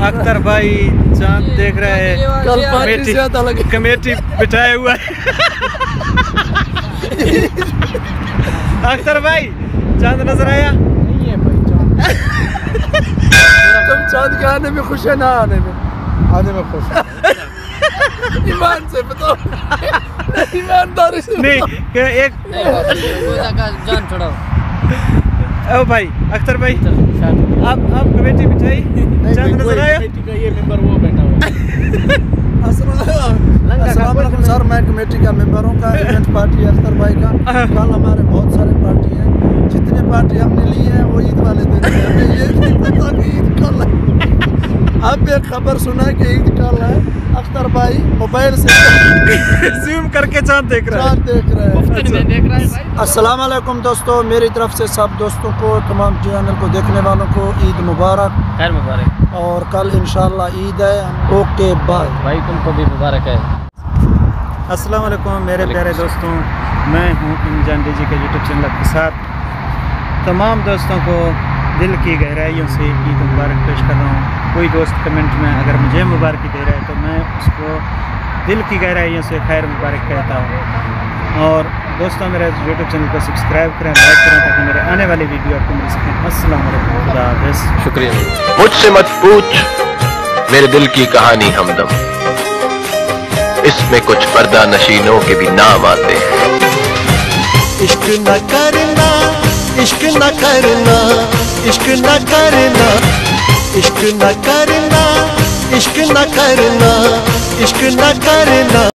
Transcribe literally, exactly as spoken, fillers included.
अख्तर भाई चांद देख रहे हैं। कमेटी कमेटी बिठाया हुआ है। अख्तर भाई चांद नजर आया? नहीं है भाई चांद। तुम चांद के आने में खुश है ना आने में? आने में खुश है। ईमान से बताओ, ईमानदारी से नहीं एक जान छोड़ो। ओ भाई अख्तर भाई आप आप कमेटी बिठाई, चांद नजर आया? ये मेंबर वो बैठा हुआ। अस्सलाम वालेकुम सर, मैं कमेटी का मेंबर हूँ का इवेंट पार्टी अख्तर भाई का। कल हमारे बहुत सारे पार्टी हैं, जितने पार्टी हमने ली है वो ईद वाले दिन है। हमें ये नहीं पता कि ईद कल है। अब एक खबर सुना कि ईद कल है। अख्तर भाई मोबाइल से जूम करके चांद देख रहा है। चांद देख रहे हैं। देख रहा है भाई। अस्सलाम वालेकुम दोस्तों, मेरी तरफ से सब दोस्तों को, तमाम चैनल को देखने वालों को ईद मुबारक। खैर मुबारक। और कल इंशाल्लाह ईद है। ओके बाय भाई तुमको भी मुबारक है। अस्सलाम वालेकुम मेरे प्यारे दोस्तों, मैं हूं इंजान डीजी के यूट्यूब चैनल के साथ तमाम दोस्तों को दिल की गहराइयों से ईद मुबारक पेश कर रहा हूं। कोई दोस्त कमेंट में अगर मुझे मुबारक दे रहा है तो मैं उसको दिल की गहराइयों से खैर मुबारक कहता हूं। और दोस्तों मेरे यूट्यूब चैनल को सब्सक्राइब करें, लाइक करें ताकि मेरे आने वाली वीडियो आपको मिल सकें। अस्सलाम वालेकुम, खुदा हाफ़िज़। शुक्रिया। मुझसे मत पूछ मेरे दिल की कहानी हमदम, इसमें कुछ पर्दा नशीनों के भी नाम आते हैं। इश्क न करना, इश्क न करना, इश्क न करना, इश्क न करना, इश्क न करना, इश्क न करना।